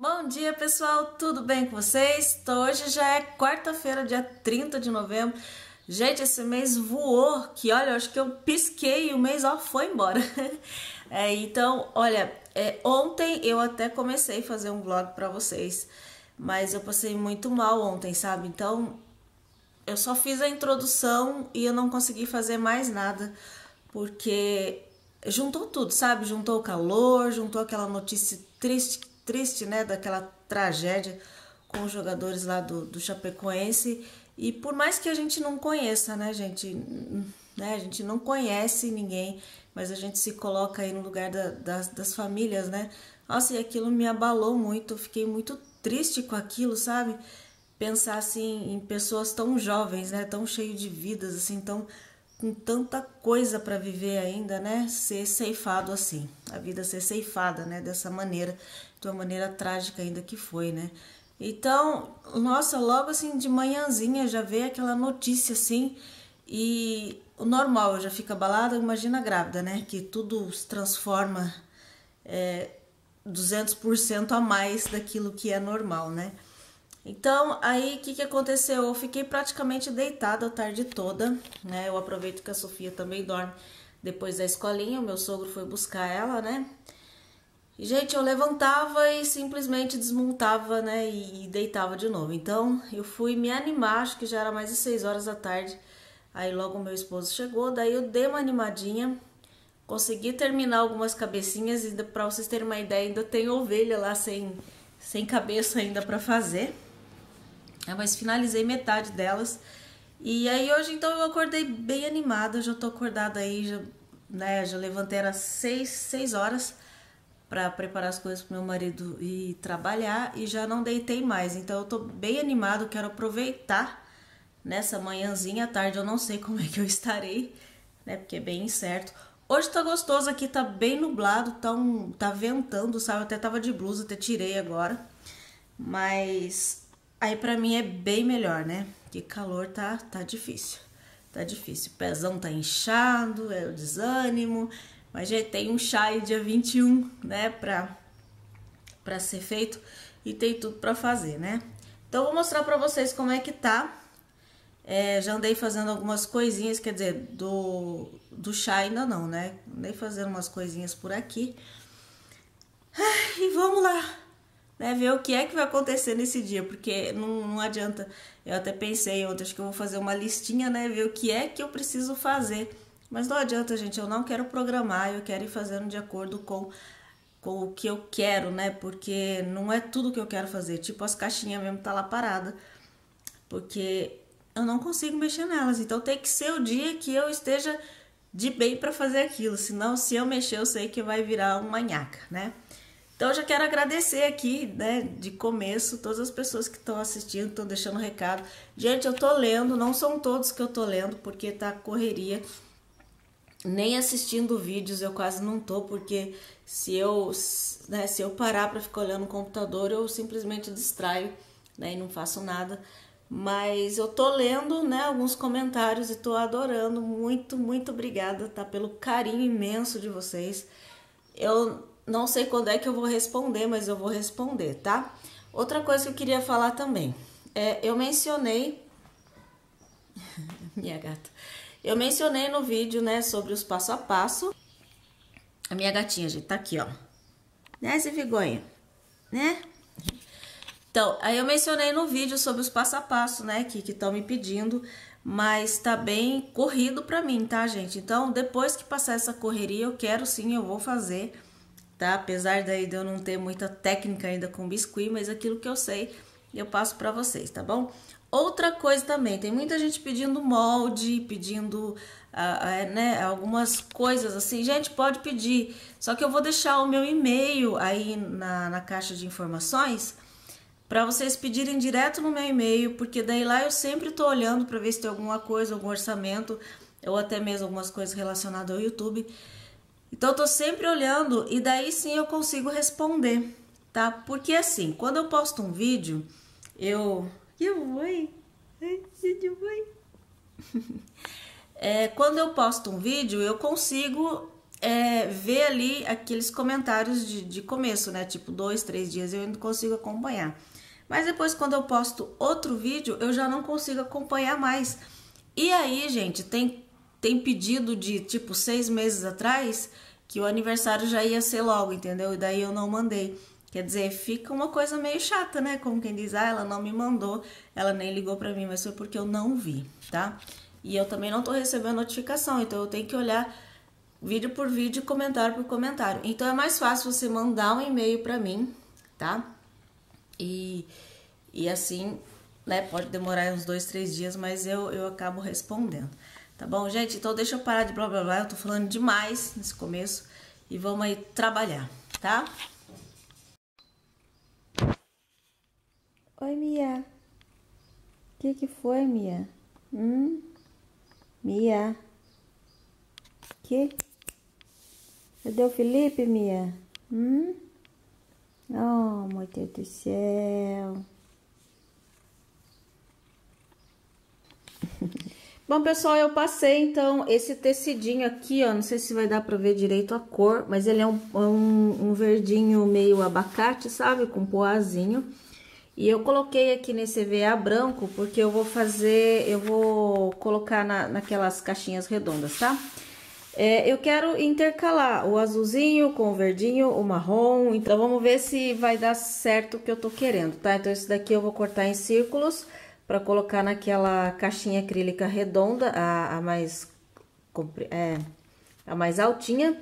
Bom dia, pessoal, tudo bem com vocês? Hoje já é quarta-feira, dia 30 de novembro. Gente, esse mês voou, que olha, eu acho que eu pisquei e o mês ó, foi embora. Então, olha, ontem eu até comecei a fazer um vlog pra vocês, mas eu passei muito mal ontem, sabe? Então, eu só fiz a introdução e eu não consegui fazer mais nada, porque juntou tudo, sabe? Juntou o calor, juntou aquela notícia triste, né? Daquela tragédia com os jogadores lá do Chapecoense. E por mais que a gente não conheça, né, gente? A gente não conhece ninguém, mas a gente se coloca aí no lugar das famílias, né? Nossa, e aquilo me abalou muito, eu fiquei muito triste com aquilo, sabe? Pensar assim em pessoas tão jovens, né, tão cheios de vidas, assim, tão com tanta coisa para viver ainda, né, ser ceifado assim, a vida ser ceifada, né, dessa maneira, de uma maneira trágica ainda que foi, né. Então, nossa, logo assim de manhãzinha já veio aquela notícia assim, e o normal, eu já fico abalada, imagina grávida, né, que tudo se transforma 200% a mais daquilo que é normal, né. Então, aí, o que aconteceu? Eu fiquei praticamente deitada a tarde toda, né? Eu aproveito que a Sofia também dorme depois da escolinha, o meu sogro foi buscar ela, né? E, gente, eu levantava e simplesmente desmontava, né? E deitava de novo. Então, eu fui me animar, acho que já era mais de 6 horas da tarde. Aí, logo o meu esposo chegou, daí eu dei uma animadinha, consegui terminar algumas cabecinhas, e pra vocês terem uma ideia, ainda tem ovelha lá sem cabeça ainda pra fazer. Mas finalizei metade delas. E aí hoje então eu acordei bem animada, já tô acordada aí, já levantei às 6 horas para preparar as coisas pro meu marido ir trabalhar e já não deitei mais. Então eu tô bem animada, quero aproveitar nessa manhãzinha, à tarde eu não sei como é que eu estarei, né, porque é bem incerto. Hoje tá gostoso aqui, tá bem nublado, tá ventando, sabe? Eu até tava de blusa, até tirei agora. Mas aí pra mim é bem melhor, né? Porque calor tá difícil. Tá difícil. O pezão tá inchado, é o desânimo. Mas já tem um chá aí dia 21, né? Pra ser feito. E tem tudo pra fazer, né? Então eu vou mostrar pra vocês como é que tá. Já andei fazendo algumas coisinhas, quer dizer, do chá ainda não, né? Andei fazendo umas coisinhas por aqui. E vamos lá, né, ver o que é que vai acontecer nesse dia, porque não adianta. Eu até pensei ontem, acho que eu vou fazer uma listinha, né, ver o que é que eu preciso fazer, mas não adianta, gente, eu não quero programar, eu quero ir fazendo de acordo com o que eu quero, né, porque não é tudo que eu quero fazer, tipo as caixinhas mesmo tá lá parada, porque eu não consigo mexer nelas, então tem que ser o dia que eu esteja de bem para fazer aquilo, senão se eu mexer eu sei que vai virar uma nhaca, né. Então eu já quero agradecer aqui, né, de começo, todas as pessoas que estão assistindo, estão deixando recado. Gente, eu tô lendo, não são todos que eu tô lendo, porque tá correria. Nem assistindo vídeos eu quase não tô, porque se eu parar para ficar olhando o computador, eu simplesmente distraio, né, e não faço nada. Mas eu tô lendo, né, alguns comentários e tô adorando. Muito, muito obrigada, tá, pelo carinho imenso de vocês. Eu não sei quando é que eu vou responder, mas eu vou responder, tá? Outra coisa que eu queria falar também. Eu mencionei... minha gata. Eu mencionei no vídeo, né, sobre os passo a passo. A minha gatinha, gente, tá aqui, ó. Né, Zivigonha? Né? Então, aí eu mencionei no vídeo sobre os passo a passo, né, que estão me pedindo, mas tá bem corrido pra mim, tá, gente? Então, depois que passar essa correria, eu quero sim, eu vou fazer, tá? Apesar daí de eu não ter muita técnica ainda com biscuit, mas aquilo que eu sei, eu passo pra vocês, tá bom? Outra coisa também, tem muita gente pedindo molde, pedindo né, algumas coisas assim. Gente, pode pedir, só que eu vou deixar o meu e-mail aí na caixa de informações, para vocês pedirem direto no meu e-mail, porque daí lá eu sempre tô olhando para ver se tem alguma coisa, algum orçamento, ou até mesmo algumas coisas relacionadas ao YouTube. Então eu tô sempre olhando e daí sim eu consigo responder, tá? Porque assim, quando eu posto um vídeo, quando eu posto um vídeo, eu consigo ver ali aqueles comentários de começo, né? Tipo, 2, 3 dias eu ainda consigo acompanhar. Mas depois, quando eu posto outro vídeo, eu já não consigo acompanhar mais. E aí, gente, tem pedido de, tipo, 6 meses atrás, que o aniversário já ia ser logo, entendeu? E daí eu não mandei. Quer dizer, fica uma coisa meio chata, né? Como quem diz, ela não me mandou, ela nem ligou pra mim, mas foi porque eu não vi, tá? E eu também não tô recebendo notificação, então eu tenho que olhar vídeo por vídeo, comentário por comentário. Então é mais fácil você mandar um e-mail pra mim, tá? E assim, né, pode demorar uns 2, 3 dias, mas eu acabo respondendo. Tá bom, gente? Então deixa eu parar de blá blá blá, eu tô falando demais nesse começo e vamos aí trabalhar, tá? Oi, Mia. O que foi, Mia? Mia? Que? Cadê o Felipe, Mia? Oh, meu Deus do céu. Bom, pessoal, eu passei, então, esse tecidinho aqui, ó, não sei se vai dar pra ver direito a cor, mas ele é um verdinho meio abacate, sabe? Com poazinho. E eu coloquei aqui nesse EVA branco, porque eu vou colocar naquelas caixinhas redondas, tá? Eu quero intercalar o azulzinho com o verdinho, o marrom, então vamos ver se vai dar certo o que eu tô querendo, tá? Então esse daqui eu vou cortar em círculos para colocar naquela caixinha acrílica redonda, a mais altinha,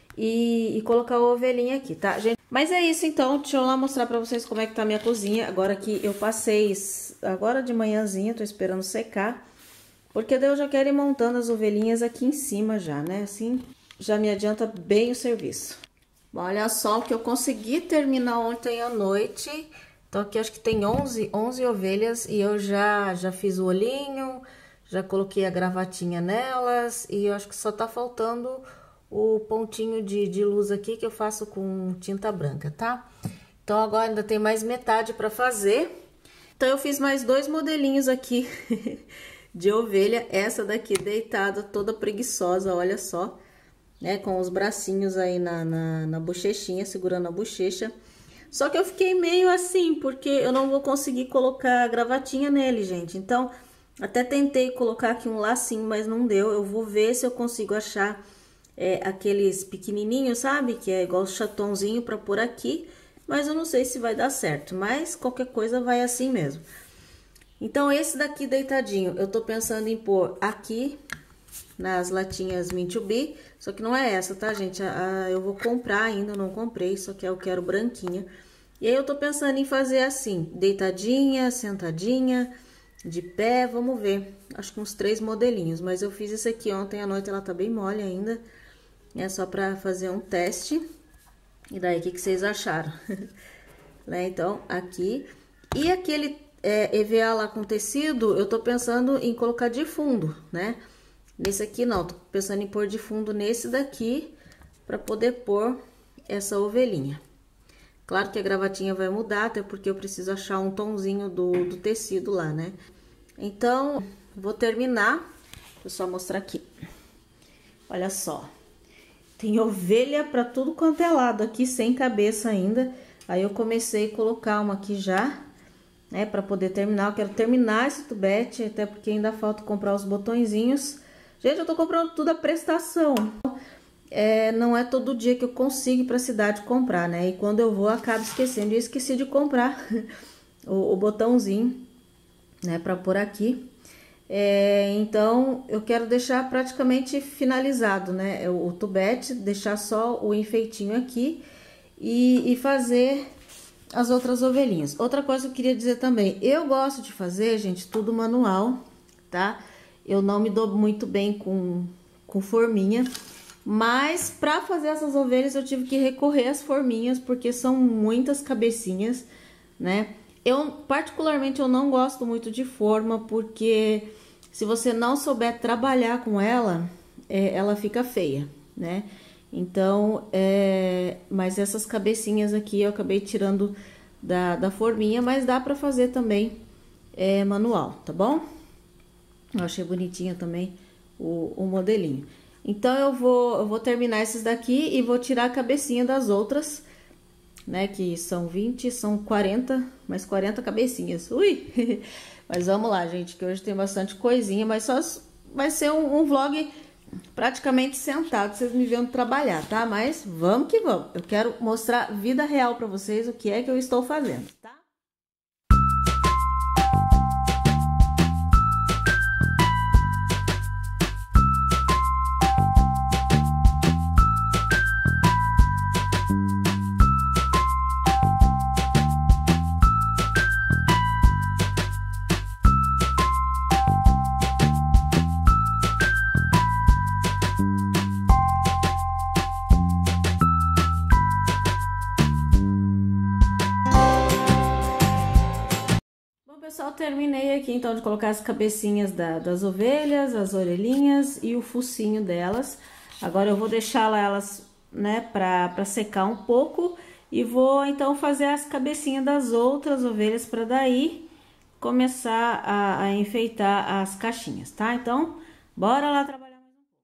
e colocar a ovelhinha aqui, tá, gente? Mas é isso então, deixa eu lá mostrar pra vocês como é que tá a minha cozinha, agora que eu passei, agora de manhãzinha, tô esperando secar. Porque daí eu já quero ir montando as ovelhinhas aqui em cima já, né? Assim, já me adianta bem o serviço. Bom, olha só o que eu consegui terminar ontem à noite. Então aqui acho que tem 11 ovelhas e eu já fiz o olhinho, já coloquei a gravatinha nelas e eu acho que só tá faltando o pontinho de luz aqui que eu faço com tinta branca, tá? Então agora ainda tem mais metade pra fazer. Então eu fiz mais 2 modelinhos aqui de ovelha, essa daqui deitada, toda preguiçosa, olha só, né, com os bracinhos aí na bochechinha, segurando a bochecha. Só que eu fiquei meio assim, porque eu não vou conseguir colocar a gravatinha nele, gente. Então, até tentei colocar aqui um lacinho, mas não deu. Eu vou ver se eu consigo achar aqueles pequenininhos, sabe? Que é igual chatonzinho pra pôr aqui, mas eu não sei se vai dar certo. Mas qualquer coisa vai assim mesmo. Então, esse daqui deitadinho, eu tô pensando em pôr aqui nas latinhas Mint to Be, só que não é essa, tá, gente? Eu vou comprar ainda, não comprei, só que eu quero branquinha. E aí eu tô pensando em fazer assim, deitadinha, sentadinha, de pé, vamos ver. Acho que uns 3 modelinhos, mas eu fiz esse aqui ontem à noite, ela tá bem mole ainda. É só pra fazer um teste. E daí, o que vocês acharam? Né? Então, aqui. E aquele EVA lá com tecido, eu tô pensando em colocar de fundo, né? Nesse aqui não, tô pensando em pôr de fundo nesse daqui, pra poder pôr essa ovelhinha. Claro que a gravatinha vai mudar, até porque eu preciso achar um tonzinho do tecido lá, né? Então, vou terminar, vou só mostrar aqui. Olha só, tem ovelha pra tudo quanto é lado aqui, sem cabeça ainda. Aí eu comecei a colocar uma aqui já, né, pra poder terminar. Eu quero terminar esse tubete, até porque ainda falta comprar os botõezinhos. Gente, eu tô comprando tudo à prestação. Não é todo dia que eu consigo ir pra cidade comprar, né? E quando eu vou, eu acabo esquecendo. E eu esqueci de comprar o botãozinho, né, pra pôr aqui. Então, eu quero deixar praticamente finalizado, né? O tubete, deixar só o enfeitinho aqui e fazer as outras ovelhinhas. Outra coisa que eu queria dizer também, eu gosto de fazer, gente, tudo manual, tá? Eu não me dou muito bem com forminha, mas pra fazer essas ovelhas eu tive que recorrer às forminhas, porque são muitas cabecinhas, né? Particularmente, eu não gosto muito de forma, porque se você não souber trabalhar com ela, ela fica feia, né? Então, mas essas cabecinhas aqui eu acabei tirando da forminha, mas dá pra fazer também manual, tá bom? Eu achei bonitinho também o modelinho. Então eu vou terminar esses daqui e vou tirar a cabecinha das outras, né? Que são 20, são 40, mais 40 cabecinhas. Ui! Mas vamos lá, gente, que hoje tem bastante coisinha, mas só vai ser um vlog praticamente sentado, vocês me vendo trabalhar, tá? Mas vamos que vamos. Eu quero mostrar vida real pra vocês, o que é que eu estou fazendo, tá? Pessoal, terminei aqui então de colocar as cabecinhas das ovelhas, as orelhinhas e o focinho delas. Agora eu vou deixar elas, né, pra secar um pouco e vou então fazer as cabecinhas das outras ovelhas para daí começar a enfeitar as caixinhas, tá? Então, bora lá trabalhar.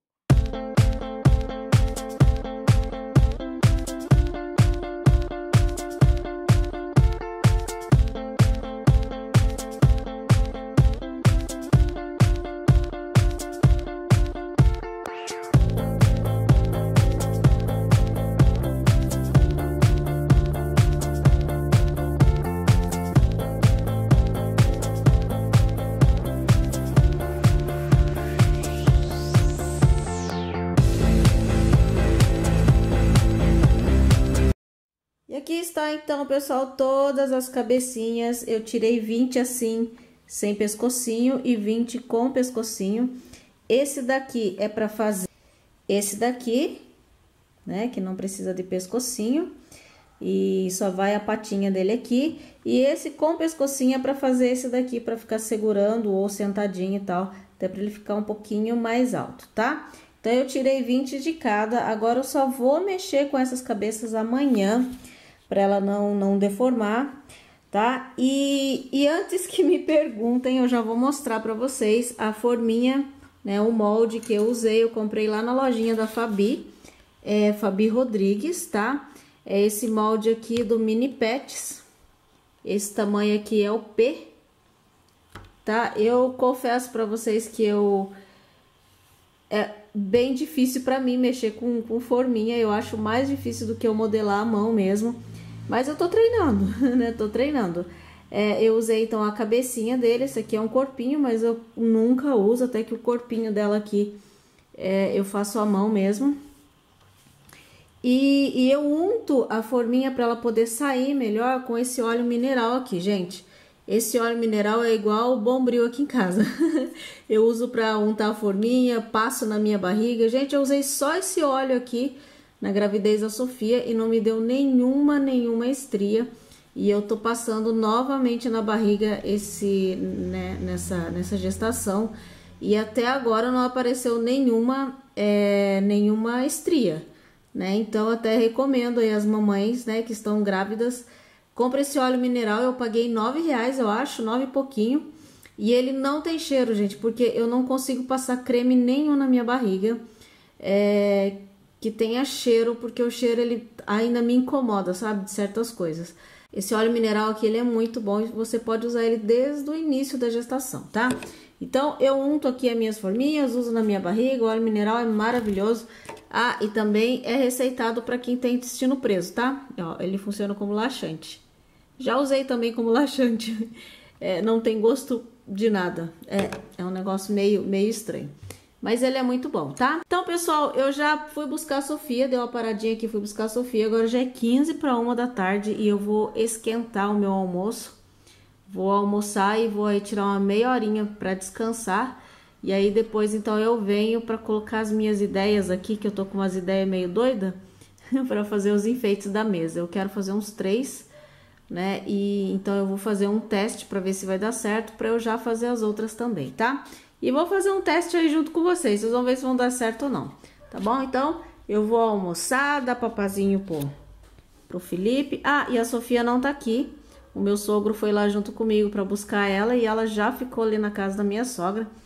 Aqui está então, pessoal, todas as cabecinhas. Eu tirei 20 assim, sem pescocinho, e 20 com pescocinho. Esse daqui é para fazer esse daqui, né, que não precisa de pescocinho, e só vai a patinha dele aqui. E esse com pescocinho é para fazer esse daqui, para ficar segurando ou sentadinho e tal, até para ele ficar um pouquinho mais alto, tá? Então eu tirei 20 de cada. Agora eu só vou mexer com essas cabeças amanhã, para ela não deformar, tá? E antes que me perguntem, eu já vou mostrar para vocês a forminha, né? O molde que eu usei, eu comprei lá na lojinha da Fabi, Fabi Rodrigues, tá? É esse molde aqui do Mini Pets, esse tamanho aqui é o P, tá? Eu confesso para vocês que é bem difícil para mim mexer com forminha, eu acho mais difícil do que eu modelar à mão mesmo. Mas eu tô treinando, né? Tô treinando. Eu usei então a cabecinha dele, esse aqui é um corpinho, mas eu nunca uso, até que o corpinho dela aqui eu faço à mão mesmo. E eu unto a forminha para ela poder sair melhor com esse óleo mineral aqui, gente. Esse óleo mineral é igual o Bombril aqui em casa. Eu uso para untar a forminha, passo na minha barriga. Gente, eu usei só esse óleo aqui na gravidez da Sofia e não me deu nenhuma estria. E eu tô passando novamente na barriga nessa gestação. E até agora não apareceu nenhuma estria, né? Então até recomendo aí as mamães, né, que estão grávidas, compre esse óleo mineral. Eu paguei R$9, eu acho, 9 e pouquinho. E ele não tem cheiro, gente, porque eu não consigo passar creme nenhum na minha barriga que tenha cheiro, porque o cheiro ele ainda me incomoda, sabe, de certas coisas. Esse óleo mineral aqui, ele é muito bom e você pode usar ele desde o início da gestação, tá? Então, eu unto aqui as minhas forminhas, uso na minha barriga, o óleo mineral é maravilhoso. Ah, e também é receitado para quem tem intestino preso, tá? Ó, ele funciona como laxante. Já usei também como laxante. Não tem gosto de nada. É um negócio meio estranho. Mas ele é muito bom, tá? Então, pessoal, eu já fui buscar a Sofia, deu uma paradinha aqui, fui buscar a Sofia. Agora já é 15 para 1 da tarde e eu vou esquentar o meu almoço. Vou almoçar e vou aí tirar uma meia horinha para descansar. E aí depois, então, eu venho para colocar as minhas ideias aqui, que eu tô com umas ideias meio doidas, para fazer os enfeites da mesa. Eu quero fazer uns 3, né? E então eu vou fazer um teste para ver se vai dar certo, para eu já fazer as outras também, tá? E vou fazer um teste aí junto com vocês vão ver se vão dar certo ou não, tá bom? Então, eu vou almoçar, dar papazinho pro Felipe. Ah, e a Sofia não tá aqui. O meu sogro foi lá junto comigo para buscar ela e ela já ficou ali na casa da minha sogra.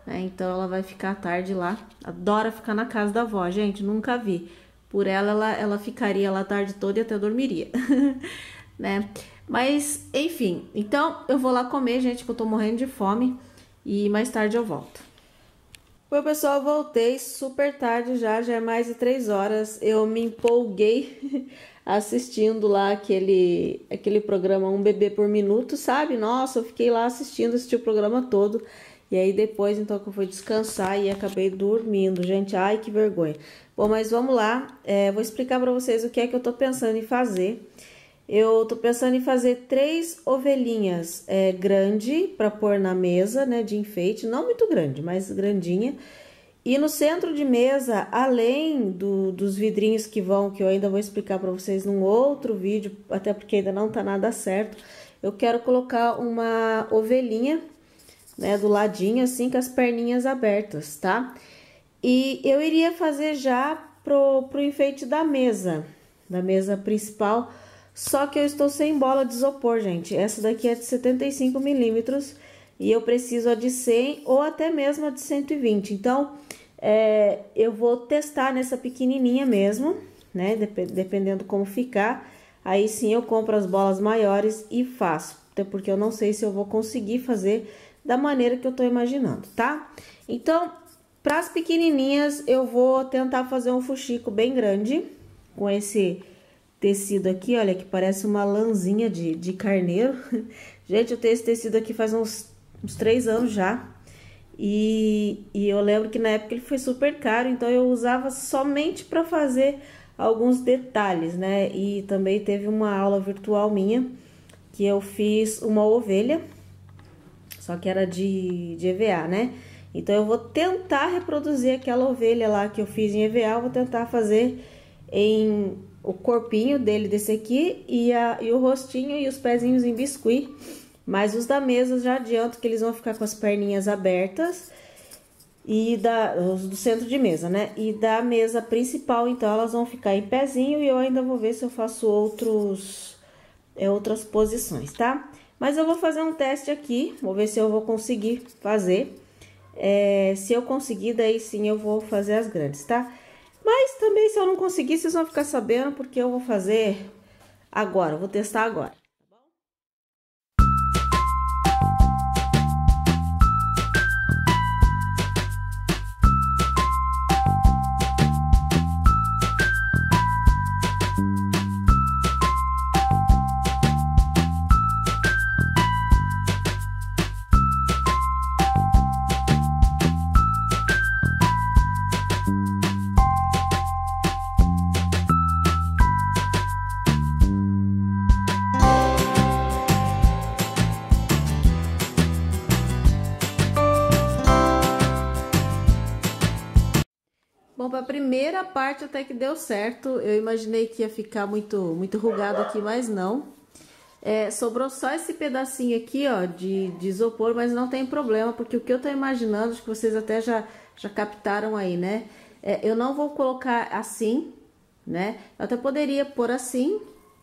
né? Então ela vai ficar à tarde lá. Adora ficar na casa da avó, gente, nunca vi. Por ela ficaria lá a tarde toda e até dormiria, né? Mas, enfim, então eu vou lá comer, gente, que eu tô morrendo de fome e mais tarde eu volto. Bom, pessoal, eu voltei super tarde já é mais de 3 horas. Eu me empolguei assistindo lá aquele programa Um Bebê por Minuto, sabe? Nossa, eu fiquei lá assisti o programa todo. E aí depois, então, que eu fui descansar e acabei dormindo, gente. Ai, que vergonha. Bom, mas vamos lá. Vou explicar pra vocês o que é que eu tô pensando em fazer. Eu tô pensando em fazer 3 ovelhinhas grande para pôr na mesa, né, de enfeite. Não muito grande, mas grandinha. E no centro de mesa, além dos vidrinhos que eu ainda vou explicar para vocês num outro vídeo, até porque ainda não tá nada certo, eu quero colocar uma ovelhinha, né, do ladinho, assim, com as perninhas abertas, tá? E eu iria fazer já pro enfeite da mesa principal, só que eu estou sem bola de isopor, gente. Essa daqui é de 75 milímetros e eu preciso a de 100 ou até mesmo a de 120. Então, eu vou testar nessa pequenininha mesmo, né? Dependendo como ficar. Aí sim eu compro as bolas maiores e faço. Até porque eu não sei se eu vou conseguir fazer da maneira que eu tô imaginando, tá? Então, para as pequenininhas, eu vou tentar fazer um fuxico bem grande com esse tecido aqui, olha, que parece uma lãzinha de carneiro. Gente, eu tenho esse tecido aqui faz uns 3 anos já. E eu lembro que na época ele foi super caro, então eu usava somente para fazer alguns detalhes, né? E também teve uma aula virtual minha que eu fiz uma ovelha, só que era de EVA, né? Então eu vou tentar reproduzir aquela ovelha lá que eu fiz em EVA, eu vou tentar fazer em o corpinho dele desse aqui e o rostinho e os pezinhos em biscuit. Mas os da mesa já adianto que eles vão ficar com as perninhas abertas e os do centro de mesa, né? E da mesa principal, então, elas vão ficar em pezinho e eu ainda vou ver se eu faço outras posições, tá? Mas eu vou fazer um teste aqui, vou ver se eu vou conseguir fazer. Se eu conseguir, daí sim eu vou fazer as grandes, tá? Mas também se eu não conseguir, vocês vão ficar sabendo, porque eu vou fazer agora, vou testar agora. Bom, para a primeira parte até que deu certo. Eu imaginei que ia ficar muito rugado aqui, mas não. Sobrou só esse pedacinho aqui, ó, de isopor, mas não tem problema, porque o que eu tô imaginando, acho que vocês até já captaram aí, né? Eu não vou colocar assim, né? Eu até poderia pôr assim,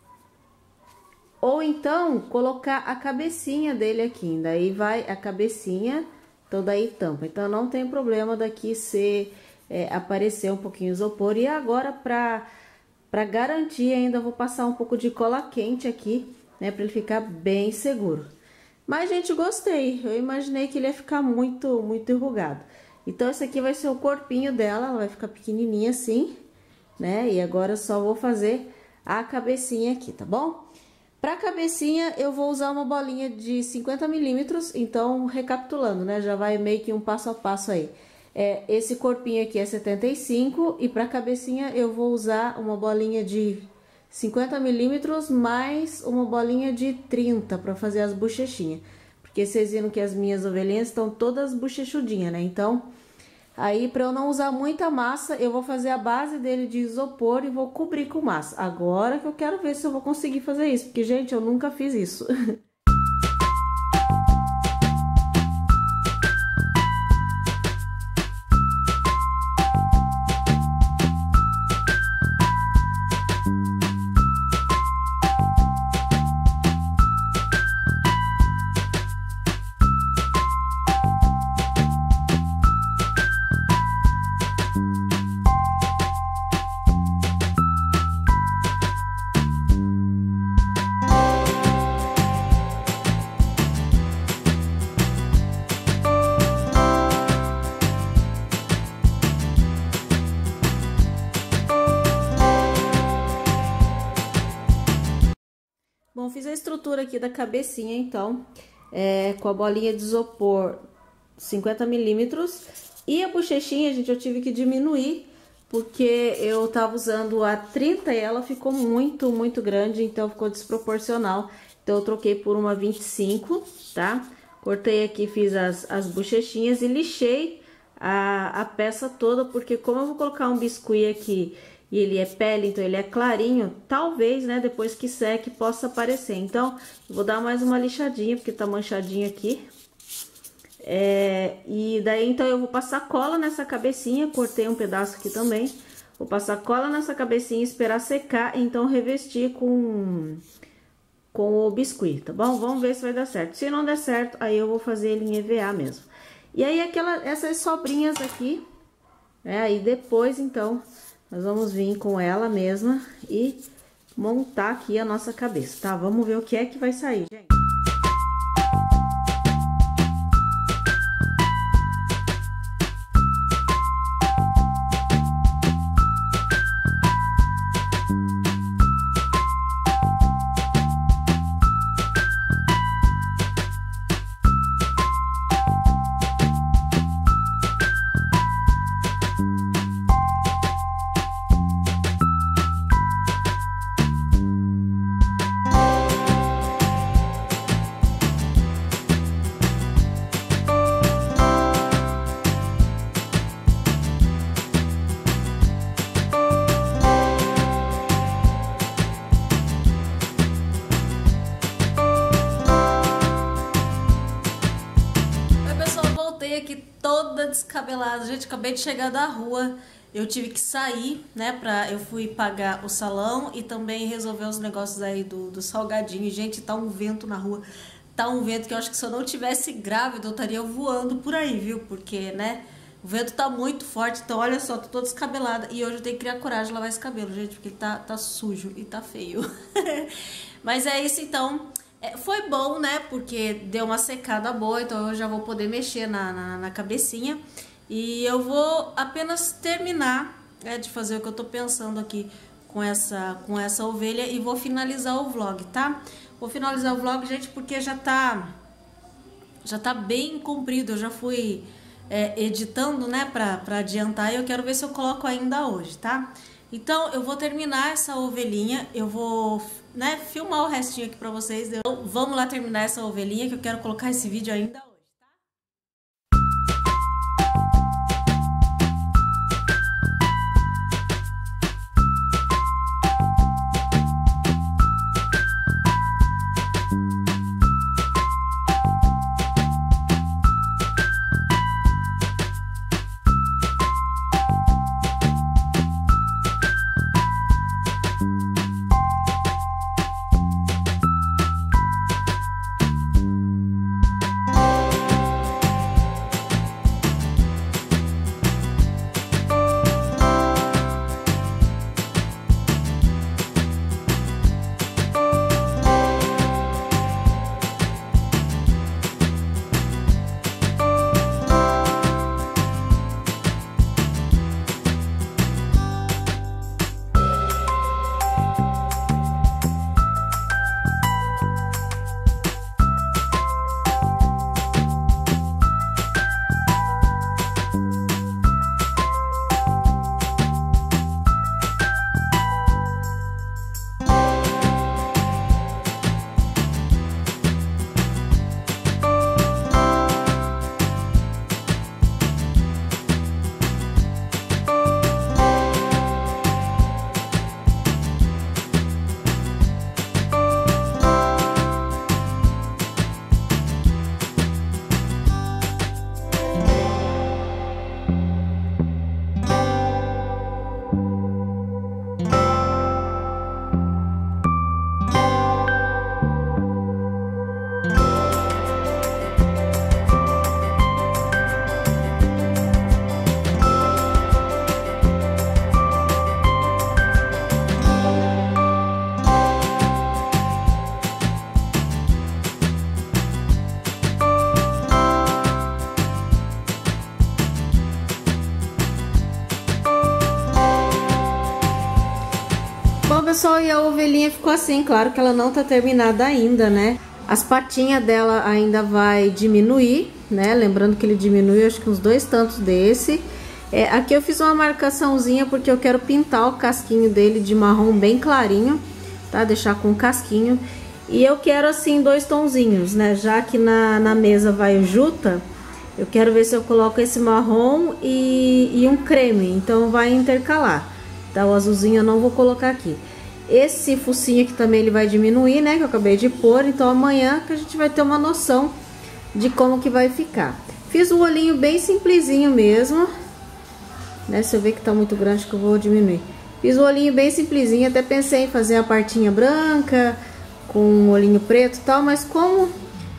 ou então colocar a cabecinha dele aqui. Daí vai a cabecinha, então daí tampa. Então não tem problema daqui ser... aparecer um pouquinho isopor. E agora para garantir ainda vou passar um pouco de cola quente aqui, né, para ele ficar bem seguro. Mas gente, gostei, eu imaginei que ele ia ficar muito enrugado. Então esse aqui vai ser o corpinho dela, ela vai ficar pequenininha assim, né, e agora eu só vou fazer a cabecinha aqui, tá bom? Para cabecinha eu vou usar uma bolinha de 50 milímetros, então recapitulando, né, já vai meio que um passo a passo aí. Esse corpinho aqui é 75 e para cabecinha eu vou usar uma bolinha de 50 milímetros mais uma bolinha de 30 para fazer as bochechinhas. Porque vocês viram que as minhas ovelhinhas estão todas bochechudinhas, né? Então, aí para eu não usar muita massa, eu vou fazer a base dele de isopor e vou cobrir com massa. Agora que eu quero ver se eu vou conseguir fazer isso, porque gente, eu nunca fiz isso. Bom, fiz a estrutura aqui da cabecinha, então, com a bolinha de isopor 50 milímetros. E a bochechinha, gente, eu tive que diminuir, porque eu tava usando a 30 e ela ficou muito grande, então ficou desproporcional. Então eu troquei por uma 25, tá? Cortei aqui, fiz as bochechinhas e lixei a peça toda, porque como eu vou colocar um biscuit aqui e ele é pele, então ele é clarinho, talvez, né, depois que seque possa aparecer. Então, eu vou dar mais uma lixadinha, porque tá manchadinho aqui. E daí, então, eu vou passar cola nessa cabecinha, cortei um pedaço aqui também. Vou passar cola nessa cabecinha, esperar secar, então revestir com o biscuit, tá bom? Vamos ver se vai dar certo. Se não der certo, aí eu vou fazer ele em EVA mesmo. E aí, essas sobrinhas aqui, aí depois, então, nós vamos vir com ela mesma e montar aqui a nossa cabeça, tá? Vamos ver o que é que vai sair, gente. Aqui toda descabelada, gente, acabei de chegar da rua, eu tive que sair, né, eu fui pagar o salão e também resolver os negócios aí do salgadinho. Gente, tá um vento na rua, tá um vento que eu acho que se eu não tivesse grávida eu estaria voando por aí, viu, porque, né, o vento tá muito forte. Então olha só, tô toda descabelada e hoje eu tenho que criar coragem de lavar esse cabelo, gente, porque tá sujo e tá feio. Mas é isso, então. Foi bom, né, porque deu uma secada boa, então eu já vou poder mexer na cabecinha. E eu vou apenas terminar, de fazer o que eu tô pensando aqui com essa ovelha e vou finalizar o vlog, tá? Vou finalizar o vlog, gente, porque já tá bem comprido. Eu já fui editando, né, pra adiantar, e eu quero ver se eu coloco ainda hoje, tá? Então, eu vou terminar essa ovelhinha, eu vou, né, filmar o restinho aqui pra vocês. Então, vamos lá terminar essa ovelhinha, que eu quero colocar esse vídeo ainda hoje. pessoal, e a ovelhinha ficou assim. Claro que ela não tá terminada ainda, né? As patinhas dela ainda vai diminuir, né? Lembrando que ele diminui, acho que uns 2 tantos desse. Aqui eu fiz uma marcaçãozinha porque eu quero pintar o casquinho dele de marrom bem clarinho, tá? Deixar com casquinho. E eu quero assim 2 tonzinhos, né? Já que na mesa vai o juta, eu quero ver se eu coloco esse marrom e um creme. Então vai intercalar, tá? O azulzinho eu não vou colocar aqui. Esse focinho aqui também ele vai diminuir, né? Que eu acabei de pôr. Então amanhã que a gente vai ter uma noção de como que vai ficar. Fiz o olhinho bem simplesinho mesmo, né? Se eu ver que tá muito grande que eu vou diminuir. Fiz o olhinho bem simplesinho. Até pensei em fazer a partinha branca com um olhinho preto e tal. Mas como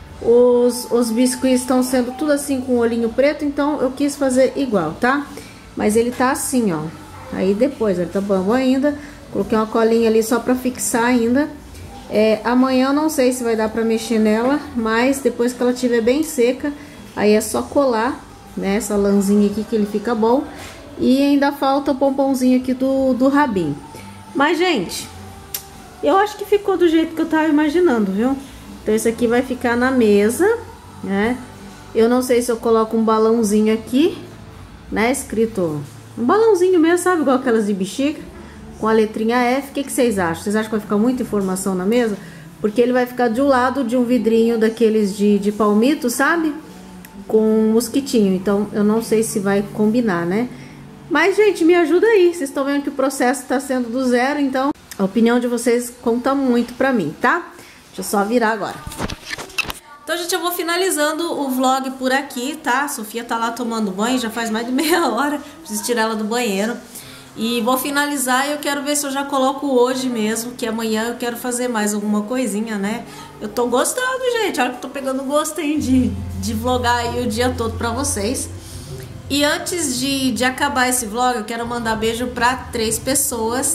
os biscuits estão sendo tudo assim com o olhinho preto, então eu quis fazer igual, tá? Mas ele tá assim, ó. Aí depois, ele tá bom ainda. Coloquei uma colinha ali só pra fixar ainda. Amanhã eu não sei se vai dar pra mexer nela, mas depois que ela estiver bem seca, aí é só colar, né, essa lãzinha aqui que ele fica bom. E ainda falta o pomponzinho aqui do rabinho. Mas, gente, eu acho que ficou do jeito que eu tava imaginando, viu? Então esse aqui vai ficar na mesa, né? Eu não sei se eu coloco um balãozinho aqui, né, escrito... Um balãozinho mesmo, sabe? Igual aquelas de bexiga, com a letrinha F. O que vocês acham? Vocês acham que vai ficar muita informação na mesa? Porque ele vai ficar do lado de um vidrinho daqueles de palmito, sabe? Com um mosquitinho. Então, eu não sei se vai combinar, né? Mas, gente, me ajuda aí. Vocês estão vendo que o processo está sendo do zero, então a opinião de vocês conta muito pra mim, tá? Deixa eu só virar agora. Então, gente, eu vou finalizando o vlog por aqui, tá? A Sofia tá lá tomando banho, já faz mais de meia hora. Preciso tirar ela do banheiro. E vou finalizar e eu quero ver se eu já coloco hoje mesmo, que amanhã eu quero fazer mais alguma coisinha, né? Eu tô gostando, gente. Olha que eu tô pegando gosto aí de vlogar aí o dia todo pra vocês. E antes de acabar esse vlog, eu quero mandar beijo pra 3 pessoas.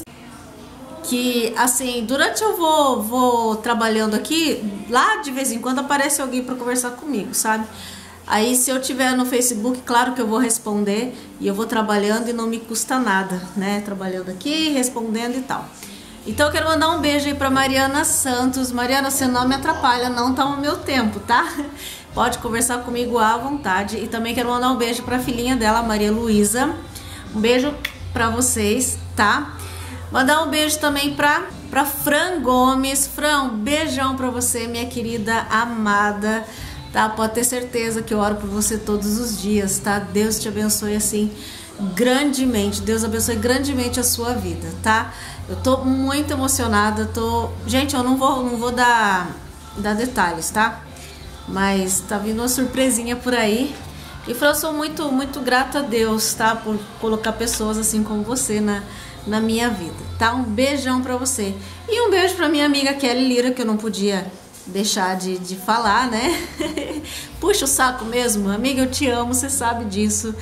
Que, assim, durante eu vou trabalhando aqui, lá de vez em quando aparece alguém pra conversar comigo, sabe? Aí se eu tiver no Facebook, claro que eu vou responder. E eu vou trabalhando e não me custa nada, né? Trabalhando aqui, respondendo e tal. Então eu quero mandar um beijo aí pra Mariana Santos. Mariana, você não me atrapalha, não tá no meu tempo, tá? Pode conversar comigo à vontade. E também quero mandar um beijo pra filhinha dela, Maria Luísa. Um beijo pra vocês, tá? Mandar um beijo também pra Fran Gomes. Fran, um beijão pra você, minha querida amada, tá? Pode ter certeza que eu oro por você todos os dias, tá? Deus te abençoe assim grandemente. Deus abençoe grandemente a sua vida, tá? Eu tô muito emocionada, Gente, eu não vou dar detalhes, tá? Mas tá vindo uma surpresinha por aí. E Fran, eu sou muito, muito grata a Deus, tá? Por colocar pessoas assim como você na minha vida, tá? Um beijão pra você. E um beijo pra minha amiga Kelly Lira, que eu não podia deixar de falar, né? Puxa o saco mesmo. Amiga, eu te amo, você sabe disso.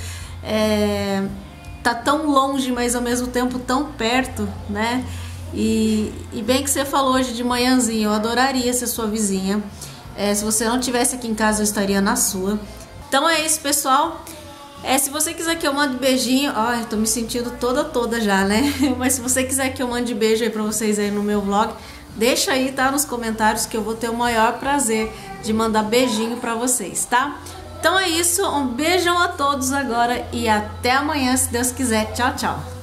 Tá tão longe, mas ao mesmo tempo tão perto, né? E bem que você falou hoje de manhãzinha, eu adoraria ser sua vizinha. Se você não estivesse aqui em casa, eu estaria na sua. Então é isso, pessoal. Se você quiser que eu mande beijinho... Ó, eu tô me sentindo toda já, né? Mas se você quiser que eu mande beijo aí pra vocês aí no meu vlog, deixa aí, tá? Nos comentários que eu vou ter o maior prazer de mandar beijinho pra vocês, tá? Então é isso. Um beijão a todos agora e até amanhã, se Deus quiser. Tchau, tchau.